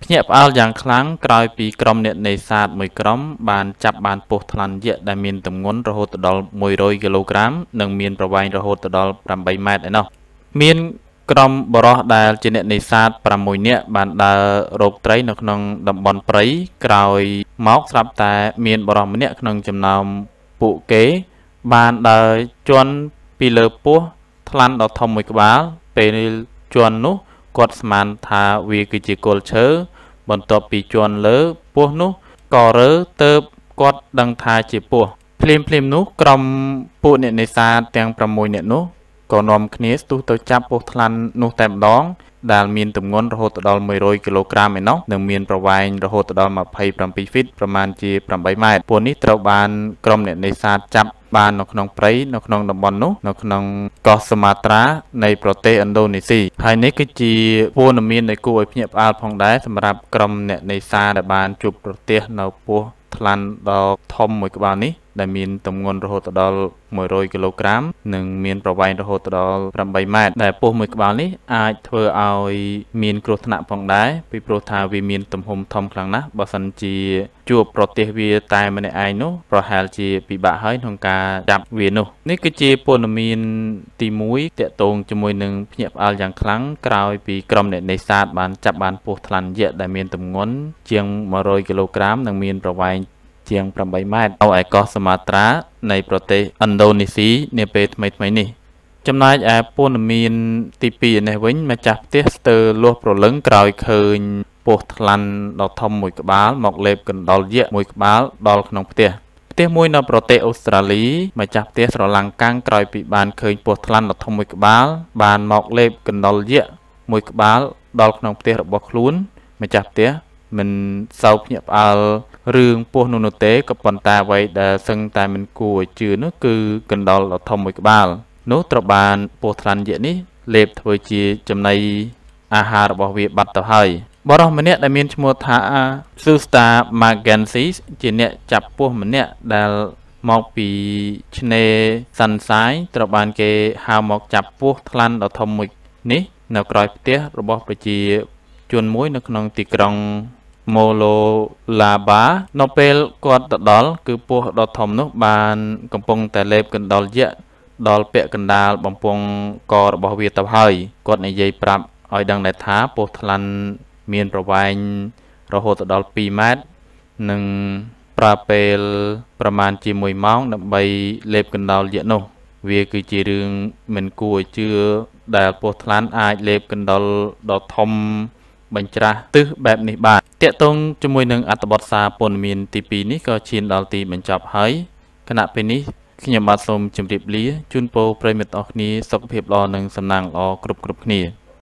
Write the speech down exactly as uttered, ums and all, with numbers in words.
ភ្ញាក់ផ្អើលយ៉ាងខ្លាំងក្រោយពីក្រុមអ្នកនេសាទមួយក្រុមបានចាប់បានពស់ថ្លាន់យក្សដែលមានទម្ងន់រហូតដល់មួយរយគីឡូក្រាមនិងមានប្រវែងរហូតដល់ប្រាំបីម៉ែត្រឯណោះមានក្រុមបរិះដែលជាអ្នកនេសាទប្រាំមួយនាក់បានដើររកត្រីនៅក្នុងតំបន់ព្រៃក្រោយមកស្រាប់តែមានបរិះម្នាក់ក្នុងចំណោមពួកគេបានដើរជន់ពីលើពស់ថ្លាន់ដ៏ធំមួយក្បាលពេលជន់នោះគាត់ស្មានថាវាគឺជាគល់ឈើបន្ទាប់ពីជន់លើពស់នោះក៏រើទៅគាត់ដឹងថាជាពស់ភ្លាមភ្លាមនោះក្រុមពួកអ្នកនេសាទទាំងប្រាំមួយនាក់នោះក៏នាំគ្នាស្ទុះទៅចាប់ពស់ថ្លាន់នោះតែម្ដងដែលមានទម្ងន់រហូតដល់មួយរយគីឡូក្រាមឯណោះនិងមានប្រវែងរហូតដល់ម្ភៃប្រាំពីរហ្វីតប្រមាណជាប្រាំបីម៉ែត្រពួកនេះត្រូវបានក្រុមអ្នកនេសាទចាប់បាននៅក្នុងព្រៃនៅក្នុងតំបន់នោះនៅក្នុងកោះស៊ូម៉ាត្រានៃប្រទេសឥណ្ឌូនេស៊ីហើយនេះគឺជាព័ត៌មានដែលគួរឲ្យភ្ញាក់ផ្អើលផងដែរសម្រាប់ក្រុមអ្នកនេសាទដែលបានជួបប្រទះនៅពស់ថ្លាន់ដ៏ធំមួយក្បាលនេះដែលមានទម្ងន់រហូតដល់មួយរយគីឡូក្រាមនិងមានប្រវែងរហូតដល់ប្រាំបីម៉ែត្រដែលពស់មួយក្បាលនេះអាចធ្វើឲ្យមានគ្រោះថ្នាក់ផងដែរពីព្រោះថាវាមានទំហំធំខ្លាំងណាស់បើសិនជាជួបប្រទះវាតែម្នាក់ឯងនោះប្រហែលជាពិបាកហើយក្នុងការចាប់វានោះនេះគឺជាព័ត៌មានទីមួយតាក់ទងជាមួយនឹងភ្ញាក់ផ្អើលយ៉ាងខ្លាំងក្រោយពីក្រុមអ្នកនេសាទបានចាប់បានពស់ថ្លាន់យក្សដែលមានទម្ងន់ជាងមួយរយគីឡូក្រាមនិងមានប្រវែងជាងប្រាំបីម៉ែត្រនៅឯកោះស៊ូម៉ាត្រានៃប្រទេសឥណ្ឌូនេស៊ីនាពេលថ្មីៗនេះចំណែកឯព័ត៌មានទីពីរនេះវិញម្ចាស់ផ្ទះស្ទើរលាស់ព្រលឹងក្រោយឃើញពស់ថ្លាន់ដ៏ធំមួយក្បាលមកលេបកណ្ដុរយក្សមួយក្បាលដល់ក្នុងផ្ទះផ្ទះមួយនៅប្រទេសអូស្ត្រាលីម្ចាស់ផ្ទះស្រឡាំងកាំងក្រោយពីបានឃើញពស់ថ្លាន់ដ៏ធំមួយក្បាលបានមកលេបកណ្ដុរយក្សមួយក្បាលដល់ក្នុងផ្ទះរបស់ខ្លួនម្ចាស់ផ្ទះមិនសូវភ្ញាក់ផ្អើលរឿងពស់នោះនោះទេក៏ប៉ុន្តែអ្វីដែលសឹងតែមិនគួរឲ្យជឿនោះគឺកណ្ដុរដ៏ធំមួយក្បាលនោះត្រូវបានពស់ថ្លាន់យក្សនេះលេបធ្វើជាចំណីអាហាររបស់វាបាត់ទៅហើយបរិសម្នាក់ដែលមានឈ្មោះថា Susta Magensis ជាអ្នកចាប់ពស់ម្នាក់ដែលមកពីឆ្នេរសាន់សាយត្រូវបានគេហៅមកចាប់ពស់ថ្លាន់ដ៏ធំមួយនេះនៅក្រោយផ្ទះរបស់ប្រជាជនមួយនៅក្នុងទីក្រុងម៉ូឡូឡាបានៅពេលគាត់ទៅដល់គឺពស់ដ៏ធំនោះបានកំពុងតែលេបកណ្ដុរយក្សដល់ពាក់កណ្ដាលបំពង់ករបស់វាទៅហើយគាត់និយាយប្រាប់ឲ្យដឹងដែរថាពស់ថ្លាន់មានប្រវែងរហូតដល់ពីរម៉ែត្រនិងប្រើពេលប្រមាណជាមួយម៉ោងដើម្បីលេបកណ្ដុរយក្សនោះវាគឺជារឿងមិនគួរឲ្យជឿដែលពស់ថ្លាន់អាចលេបកណ្ដុរដ៏ធំបញ្ច្រាស់ទិសបែបនេះបាទតាក់ទងជាមួយនឹងអត្ថបទសារព័ត៌មានទីពីរនេះក៏ឈានដល់ទីបញ្ចប់ហើយគណៈពេលនេះខ្ញុំបាទសូមជម្រាបលាជូនពរប្រិយមិត្តអស់គ្នាសុខភាពល្អនិងសំណាងល្អគ្រប់គ្រប់គ្នា